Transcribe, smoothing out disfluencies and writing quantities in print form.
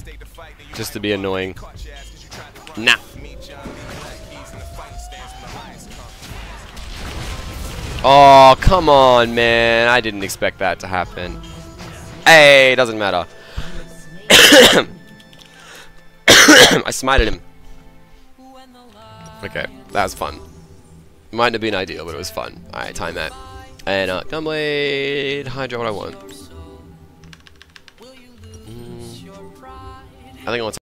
Just to be annoying. Nah. Oh, come on, man. I didn't expect that to happen. Hey, doesn't matter. I smited him. Okay, that was fun. Mightn't have been ideal, but it was fun. Alright, time that. And, Gunblade, Hydra, what I want. I think I want